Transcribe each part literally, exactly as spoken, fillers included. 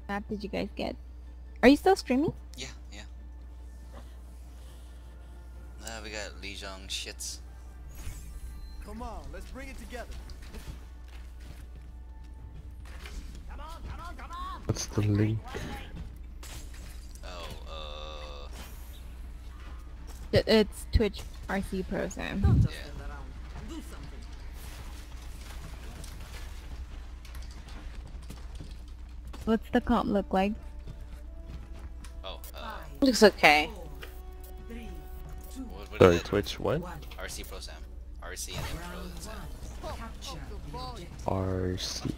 map did you guys get? Are you still streaming? Yeah, yeah. Uh, we got Lijiang shits. Come on, let's bring it together. Come on, come on, come on. What's the link? Oh, uh... It- It's Twitch R C Pro Sam. Don't just Yeah. stand around. Do something. What's the comp look like? Oh, uh... Looks okay. What, what Sorry, is it? Twitch what? R C Pro Sam. R C and then Pro and Sam. R C.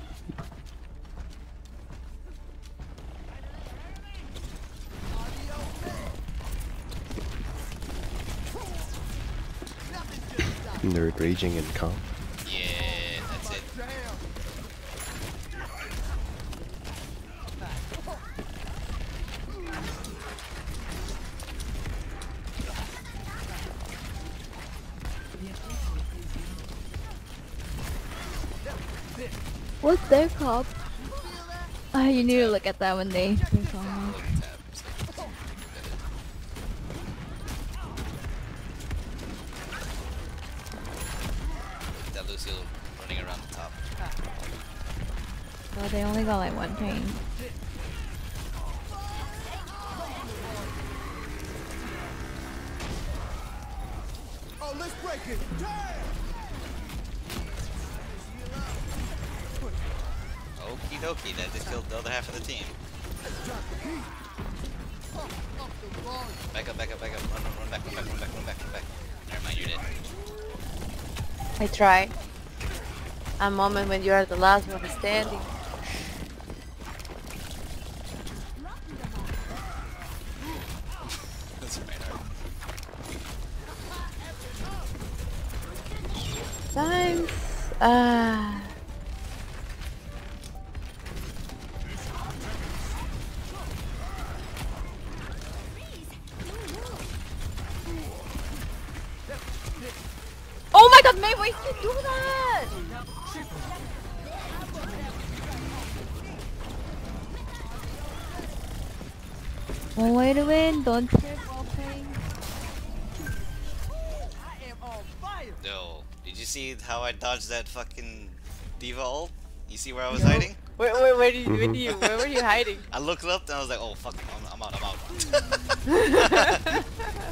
Nerd raging in comp. Yeah, that's it. What's their comp? Ah, you need to look at that when they they call me. Look at tab. It's like, get it. That Lucio running around the top. So they only got like one train. Oh, let's break it. Damn! Okie dokie, that just killed the other half of the team. Back up, back up, back up. Run, run, run back, run back, run back, run back, run back. Never mind, you're dead. I tried. A moment when you are the last one standing. That's right, hard. Times. Ah. Oh my god, May, why did you do that? One way to win, don't trip while playing. I am on fire. Yo, did you see how I dodged that fucking diva ult? You see where I was No. hiding? Where, where, where, did you, where, did you, where were you hiding? I looked up and I was like, oh fuck, I'm, I'm out, I'm out.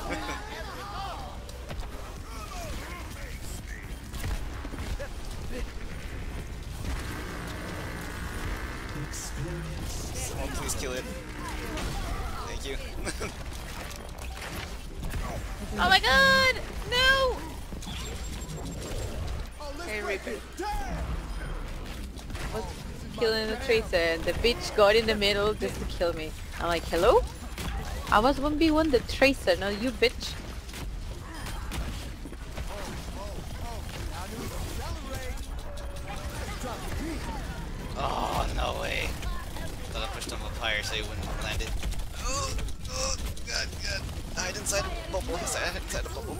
Someone please kill it. Thank you. Oh my god! No! Oh, let's Hey, break Rick. it. Damn! Was killing the tracer and the bitch got in the middle just to kill me. I'm like, hello? I was one v one the tracer, not you bitch. Oh, no way. Thought I pushed him up higher so he wouldn't land it. Oh, oh, god, god. Hide inside a bubble, hide inside a bubble.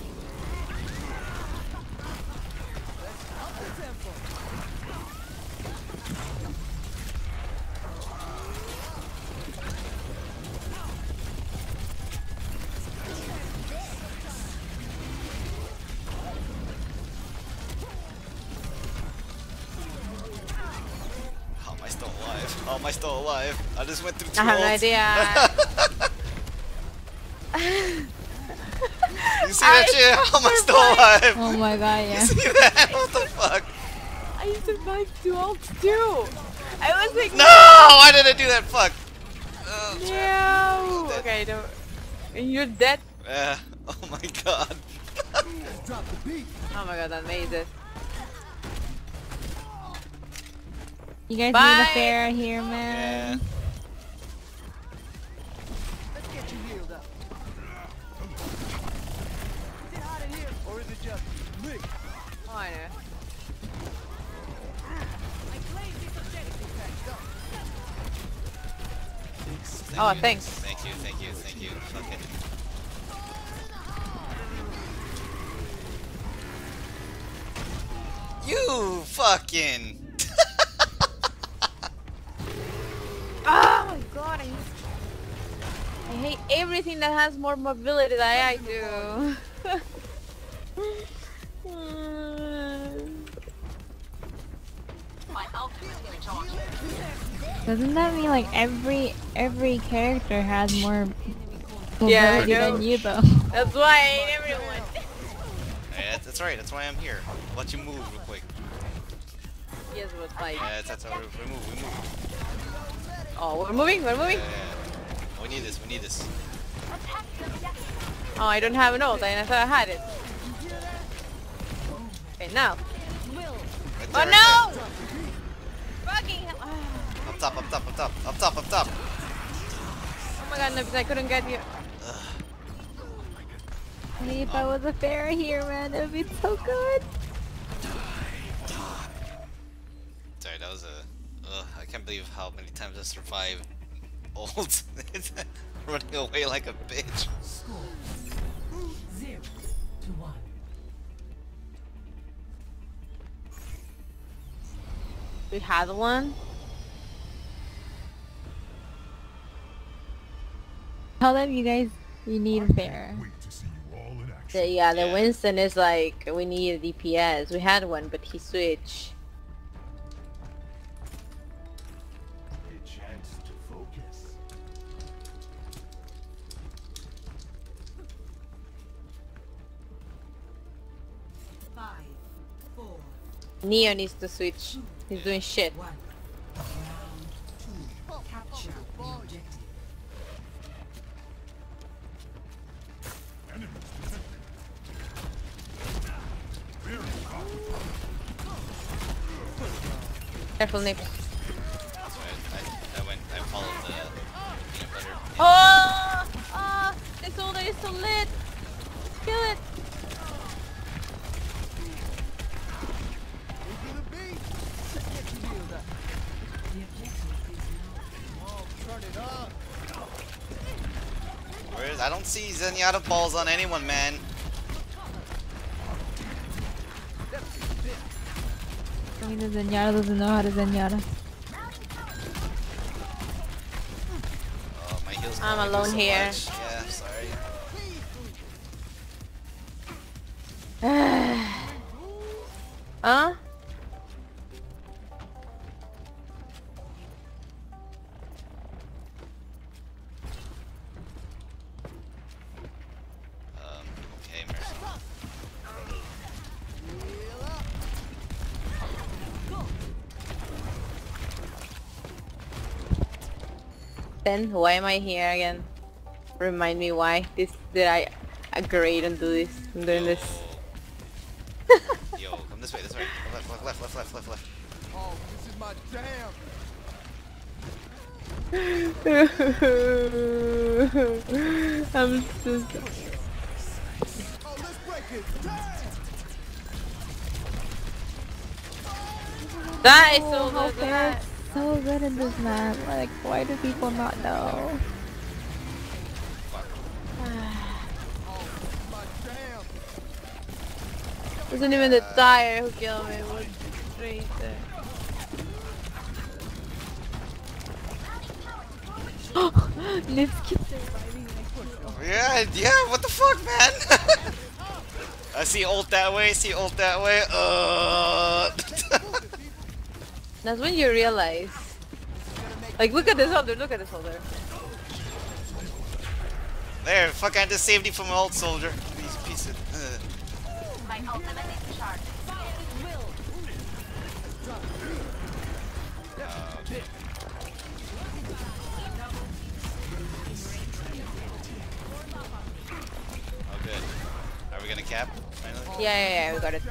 How am I still alive? How am I still alive? I just went through two I have no ults. idea. You see that shit? How am I still alive? Oh my god, You yeah. see that? What the fuck? I survived two ults too. I was like, No! Why did I do that? Fuck. Oh, no. Dead. Okay, don't. You're dead. Yeah. Oh my god. Drop the beat. Oh my god, that made it. You guys Bye. need a fair here, man. Yeah. Let's get you healed up. Is it hot in here, or is it just lit? Oh, I know. Thank Oh, you. thanks. Thank you, thank you, thank you. Fucking. You fucking. Ah! hate everything that has more mobility than I do. Doesn't that mean like every every character has more Yeah, I mobility know. than you though? That's why I hate everyone. Hey, that's, that's right, that's why I'm here. I'll let you move real quick. Yes, but like, Yeah, that's, that's how we, we move, we move. oh, we're moving, we're moving. Yeah, yeah, yeah. We need this, we need this. Oh, I don't have an ult, and I thought I had it. Okay, now. Right Oh there, no! right Fucking hell. there. Up top, up top, up top, up top, up top. Oh my god, no, because I couldn't get you. Hey, if I was a fairy here, man, it would be so good. Sorry, that was a... Ugh, I can't believe how many times I survived ult. Running away like a bitch. Zero to one. We had one. Tell them you guys, you need a fair. Wait to see you all in action. The, yeah, the Yeah. Winston is like, we need a D P S. We had one, but he switched. A chance to focus. Five, four, Neo needs to switch. He's doing shit. one. Round two. Capture the objective. Enemies detected. Very hot. Careful, Nick. That's right, I, I went, I followed the peanut butter. Oh! Oh! This older is so lit! Kill it! Into the beat. The objective is now Oh, turn it up. Where is, I don't see Zenyatta balls on anyone, man. I mean, the Zenyatta doesn't know how to Zenyatta. Oh, my heals I'm can only do alone so here. much. Yeah, sorry. Huh? Um, okay, Mercy. Then why am I here again? Remind me why. This did I agree to do this? I'm doing this. Yo, come this way, this way. Left, left, left, left, left, left, left. Oh, this is my jam. I'm just. Oh, let's break it. Damn. That is Oh, so how good. fair is so good in this map. Like, why do people not know? My jam. Wasn't even the tire who killed me. It was the traitor. Nips keeps surviving like Yeah, yeah, what the fuck, man? I see ult that way, see ult that way. Uh. That's when you realize. Like, look at this holder, look at this holder. There, fuck, I just saved you from an ult, soldier. Piece, piece of. Uh. Oh, okay. Oh, good. Are we gonna cap, finally? Yeah, yeah, yeah, we got it.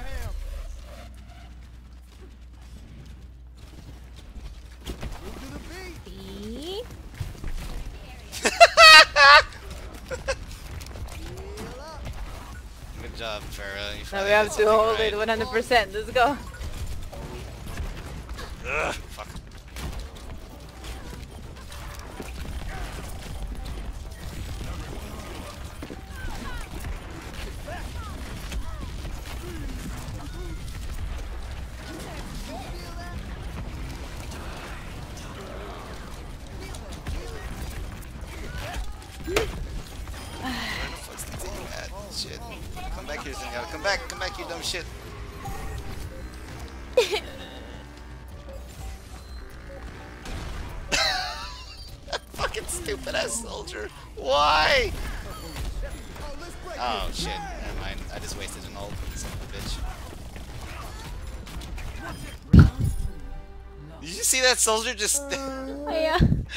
Into the beat. See? Good job, Farah. You Now finally we have did to something hold right. it one hundred percent. Let's go. Ugh, fuck. shit. Fucking stupid ass soldier. Why? Oh shit. Never mind. I just wasted an ult. Son of a bitch. Did you see that soldier just? Oh, yeah.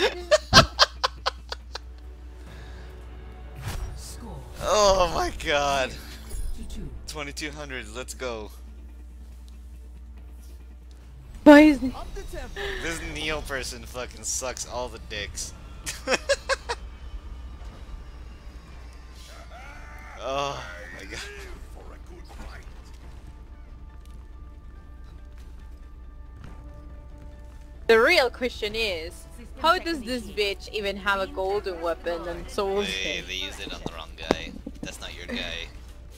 Oh my god. twenty-two hundred. Let's go. Why is he? This Neo person fucking sucks all the dicks. Oh my god. The real question is, how does this bitch even have a golden weapon and souls? They, they used it on the wrong guy. That's not your guy.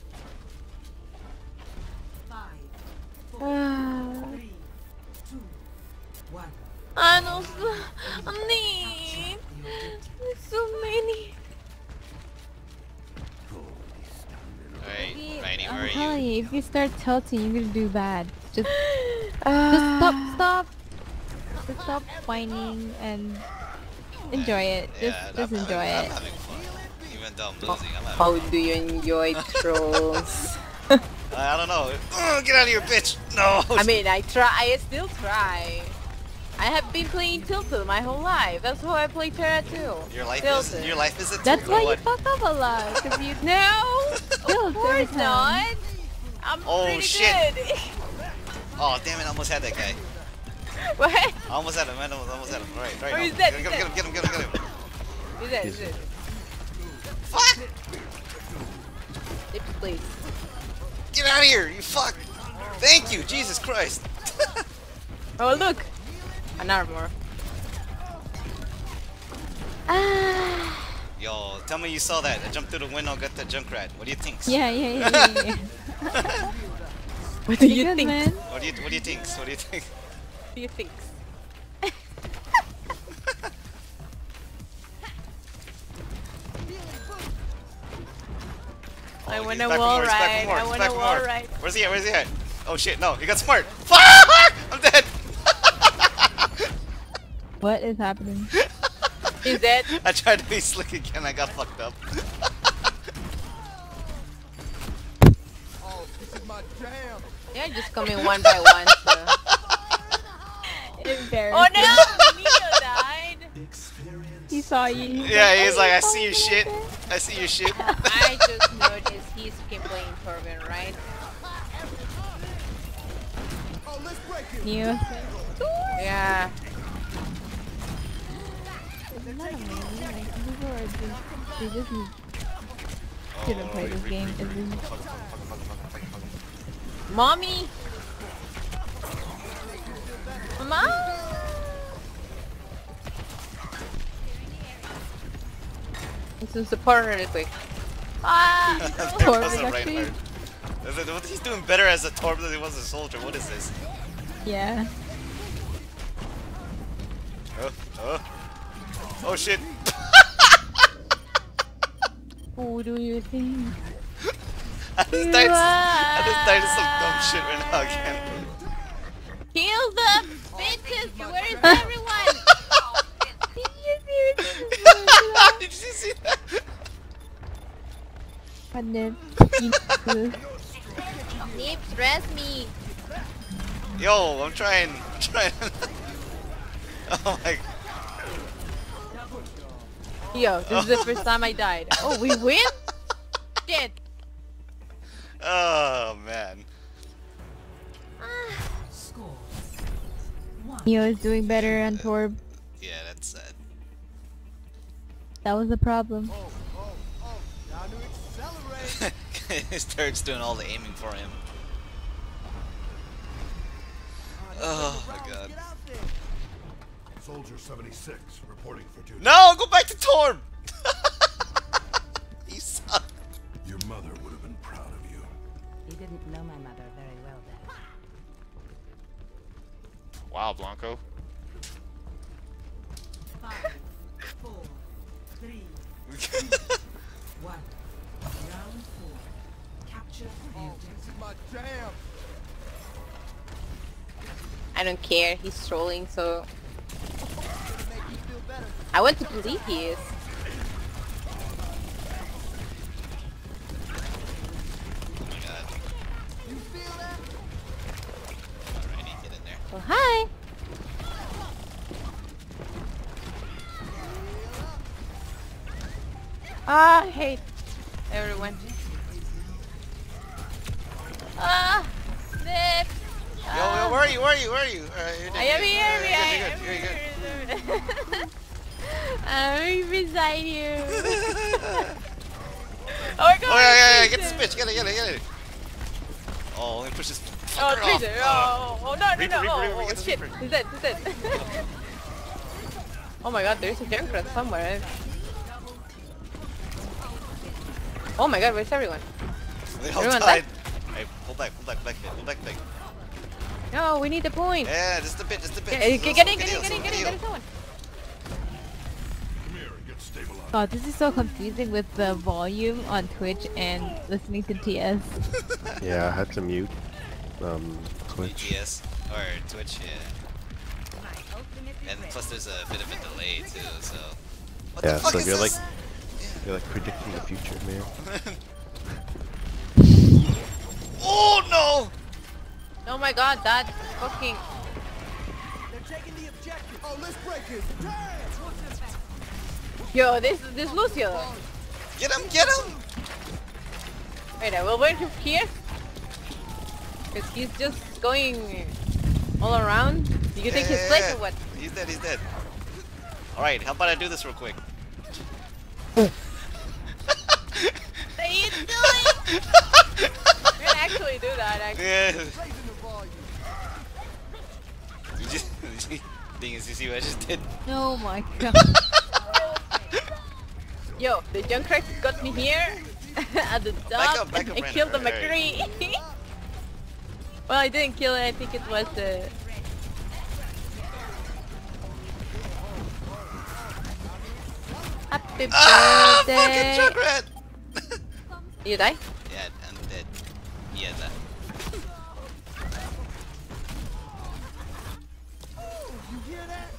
I know. I need. There's so many. Alright, Rainy, where I'm are telling you? you, if you start tilting, you're gonna do bad. Just, Uh, just stop, stop. Just stop whining and enjoy it. Just, Yeah, just I'm enjoy having, it. I'm having fun. Even though I'm losing, I'm having How fun. do you enjoy trolls? I, I don't know. Ugh, get out of here, bitch! No! I mean, I try. I still try. I have been playing Tilted my whole life. That's how I play Terra too. your life Tilted. is your life is a That's tilt, or why you what? fuck up a lot. Cause you No, tilt of course every time. not. I'm Oh, pretty shit. good. Oh damn it! I almost had that guy. What? I almost had him. I almost had him. All right, right. Where no. is that? Get him! Get him! Get him! Get him! Get him! Get him! Is that? Is it? Fuck! Lips, please. Get out of here! You fuck! Thank you, Jesus Christ! Oh look, an armor. Ah. Yo, tell me you saw that. I jumped through the window, got that Junkrat. What do you think? Yeah, yeah, yeah, yeah. yeah. What do Pretty you good, think? man. What do you What do you think? What do you think? What do you think? Oh, I he's want a back for wall more, he's back for ride. more, I he's want back a for wall more. ride. Where's he at? Where's he at? Oh shit! No, he got smart. Fuck! I'm dead. What is happening? Is that? I tried to be slick again. I got fucked up. Oh, this is my jam. They're just coming one by one. So. Embarrassing. Oh no! Neo died. He saw you. Yeah, he's like, I "Oh, see your oh, shit. okay." I see your shit. I just noticed he's keep playing Torben, right? Oh, let's break it. Neo. Yeah. It's not amazing. Like, people are just, they just shouldn't play this game. It's just, Mommy. Mama. Let's do support her really quick. Ah! Torb That's is a actually- Reinhardt. Is it- He's doing better as a Torb than he was a soldier. What is this? yeah. Oh, oh, oh shit! Who do you think? I just You died. I just died to some dumb are? shit right now again. Kill them! Bitches! Where is everyone? Did you see that? And then, Nips, rest me. Yo, I'm trying. I'm trying. Oh my. Yo, this is the first time I died. Oh, we win? Shit. Oh man. Neo is doing better on Torb. Yeah, that's sad. That was the problem. Oh, oh, oh. Time to accelerate. His turret's doing all the aiming for him. Oh my god. Get out there. Soldier seventy-six reporting for duty. No, go back to Torb! You suck. Your mother would have been proud of you. You didn't know my mother very well then. Wow, Blanco. Five, four, three, one. Round four. Capture Capture the objective. This is my jam. I don't care. He's trolling, so Gonna make you feel better. I want to believe he is. Oh my god. You feel that? Alrighty, get in there. Oh hi. Ah, I hate everyone. Ah, snip. Yo, yo, where are you? Where are you? Where are you? Alright, you're I am here. Alright, I you're am good, you're good, you're good. here. I'm right beside you. Oh my god. Oh yeah, yeah, yeah, get this bitch, get it, get it, get it. Oh, he pushes. Oh, fucker off. Tracer. Oh, oh, no, no, Reaper, no. Reaper, Oh, Reaper, oh, get this shit. Reaper. He's dead, he's dead. Oh my god, there's a Junkrat somewhere. Oh my god, where's everyone? They all Everyone died. Hey, pull back, pull back, back, pull back, back. No, we need the point. Yeah, just a bit, just a bit. Yeah, Just get, a get in, little get in, deal, get in, get in, little get in, someone. Come here and get stabilized. God, this is so confusing with the volume on Twitch and listening to T S. Yeah, I had to mute um, deal. Twitch. T S or Twitch, yeah. And plus, there's a bit of a delay too, so. What Yeah, the fuck so is you're this? like you're like predicting the future, man. Oh no! Oh my god, that fucking... They're taking the objective. Oh, let's break it. Damn. Yo, this this Lucio. Get him, get him! Wait, I will wait him here. Because he's just going all around. You can take his Yeah, place yeah, or what? yeah. He's dead, he's dead. Alright, how about I do this real quick? What are you doing? We're gonna actually do that, actually. Yeah. Raising the volume. You just, thing is, you see what I just did? Oh my god. Yo, the Junkrat got me here at the top Back up, back and up, I Brandon. killed the Alright. McCree. Well, I didn't kill it, I think it was the... Happy Ah, birthday! fucking Junkrat! You die? Yeah, I'm dead. Yeah, that. You hear that?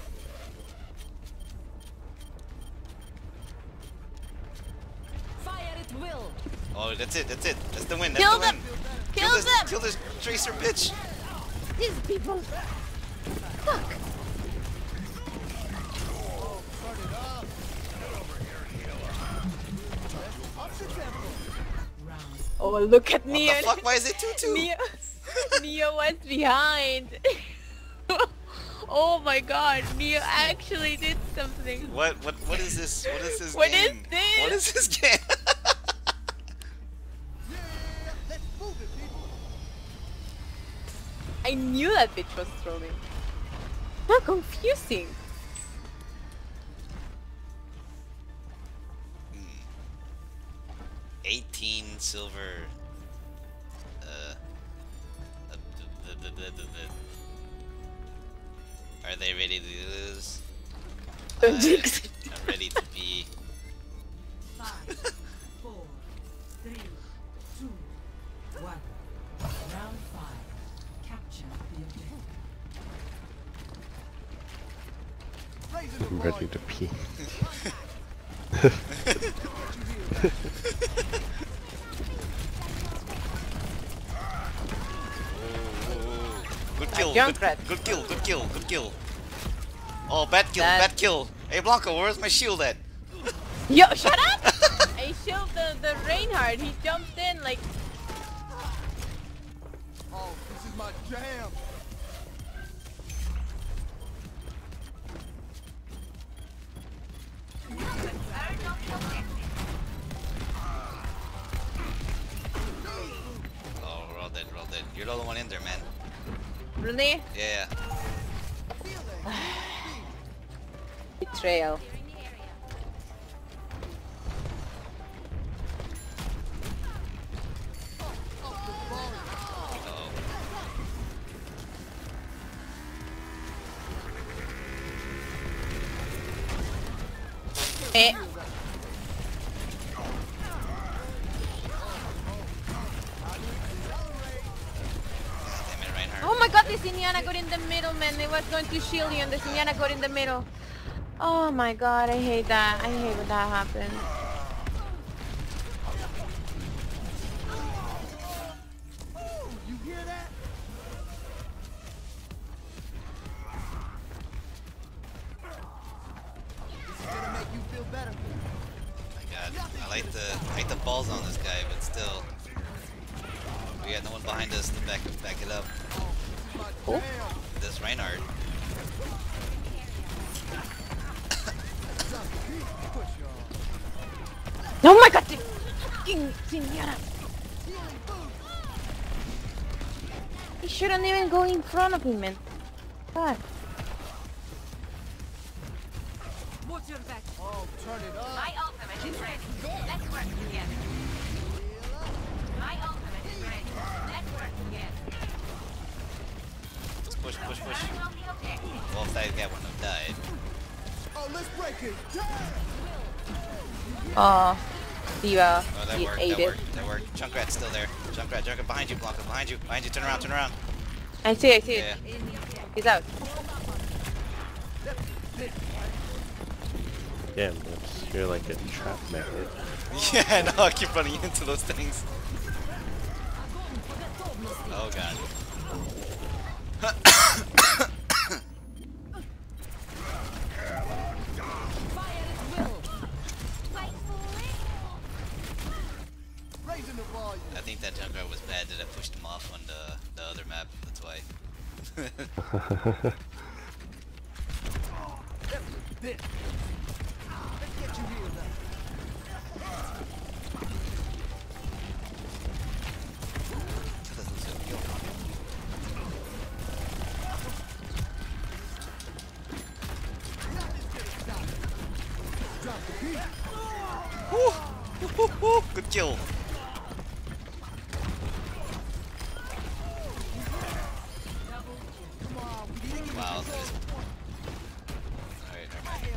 Fire at will. Oh, that's it, that's it. That's the win, that's Kill the them! win. Kill this, them! Kill this Tracer bitch! These people! Fuck! Oh, look at What Neo! the fuck? Why is it two two? Neo, Neo was behind! Oh my god, Neo actually did something! What, what, what is this? What is this What is game? this? What is this game? Yeah, let's move it, people. I knew that bitch was trolling. How confusing! eighteen silver. Uh. uh, d- d- d- d- d- d- Are they ready to lose? Don't I- jinx it. I'm ready to be. Five, four, three, two, one. Round five. Capture the objective. Raising the I'm ready volume. to pee. Good kill, good, Junkrat. good kill, good kill, good kill. Oh, bad kill, That- bad kill. Hey Blanco, where's my shield at? Yo, shut up! I shielded the, the Reinhardt, he jumped in like... Oh, this is my jam. Oh, we're all dead, we're all dead. You're the only one in there, man. Really? Yeah. Betrayal. Uh-oh. Eh. my god, this Indiana got in the middle, man. They was going to shield you and this Indiana got in the middle. Oh my god, I hate that. I hate when that happens. You hear that? This is gonna make you feel better. My god, I like the I like the balls on this guy, but still. We got no one behind us to back back it up. Cool. This Reinhardt. Oh my god, this fucking Indiana. He shouldn't even go in front of him, man. God. Oh, turn it up. My ultimate is ready. Let's work together. My ultimate is ready. Let's work together. Let's push, push, push. Well, if that guy wouldn't have died. Oh, let's break it. Damn. Oh, Diva, Oh, that you worked, ate that it. worked, that worked. Junkrat's still there. Junkrat, Junkrat, behind you, Blanca, behind you, behind you. Turn around, turn around. I see, I see Yeah. it. He's out. Damn, Lips. You're like a trap magnet. Yeah, no, I keep running into those things. Oh god. Raising the volume. I think that Junkrat was bad that I pushed him off on the, the other map, that's why. This. Let's get you healed up. Drop the beat. Woo! Woo, woo, woo. Good kill. Wow, that is... Alright, never mind.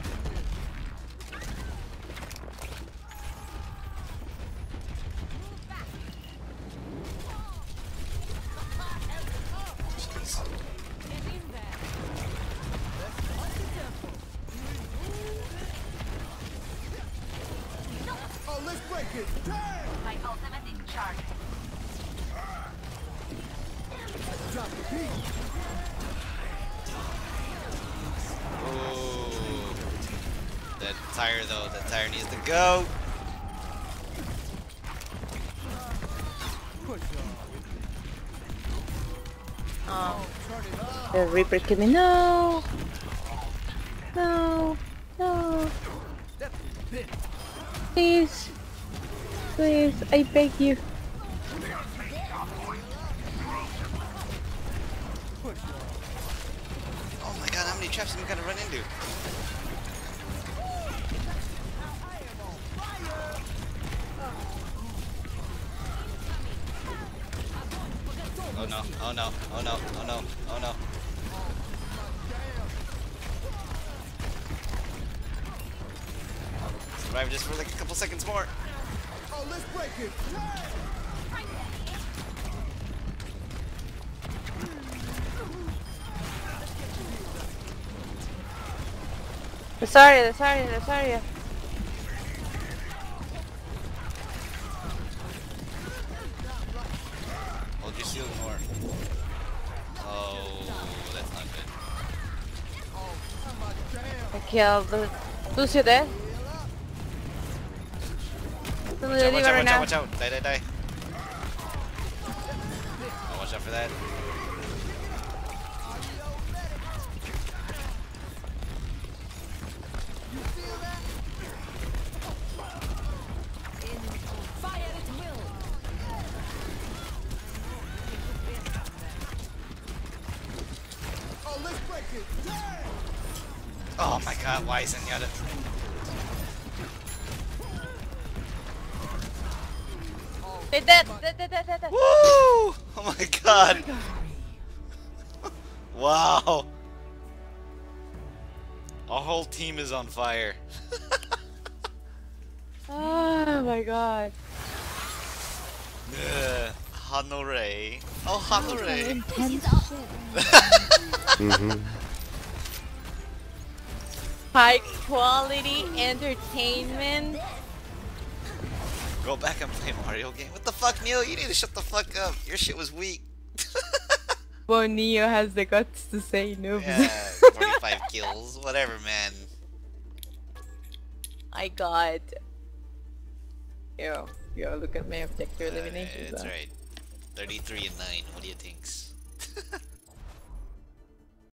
Jeez. Oh, let's break it. Damn. My ultimate is charged. Drop the beat. Ooh. That tire though, that tire needs to go. Push on. Oh, Turn it up. the Reaper came in. No, no, no. That's a bit. Please, please, I beg you. Push on. Oh my god, how many traps am I gonna run into? Oh no, oh no, oh no, oh no, oh no. Survive just for like a couple seconds more. Oh, let's break it. Damn. Rosario, Rosario, Rosario. Hold your shield more. Oh, that's not good. I killed the Lucio there. Some of Watch the out, watch Diva out, right watch out, now. watch out. Die, die, die. Oh, watch out for that. Oh, let's break it. Damn. Oh my god, why isn't Yada? They're dead, dead, dead, dead, dead, dead. Woo! Oh my god. Wow. Our whole team is on fire. Oh my god. Ugh. Hanore. Oh, Hanore. Intense shit. Mm-hmm. High quality entertainment. Go back and play Mario game. What the fuck, Neil? You need to shut the fuck up. Your shit was weak. Well, Neo has the guts to say no. Yeah, forty-five kills. Whatever, man. I got. Yo, yo, look at my objective Uh, elimination. that's zone. right. thirty-three and nine. What do you think?